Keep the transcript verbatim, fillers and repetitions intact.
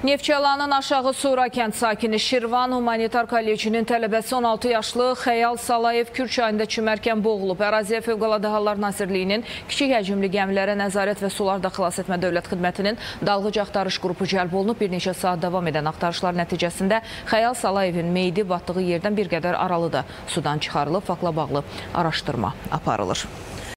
Neftçalanın Aşağı Sura kənd sakini Şirvan Humanitar Kollecinin tələbəsi on altı yaşlı Xəyal Salayev Kür çayında çimərkən boğulub. Əraziyə Fövqəladə Hallar Nazirliyinin kiçik həcmli gəmilərə nəzarət və sularda xilas etmə dövlət xidmətinin dalğıc axtarış qrupu cəlb olunub. Bir neçə saat davam edən axtarışlar nəticəsində Xəyal Salayevin meyidi batdığı yerdən bir qədər aralıda sudan çıxarılıb. Faktla bağlı araşdırma aparılır.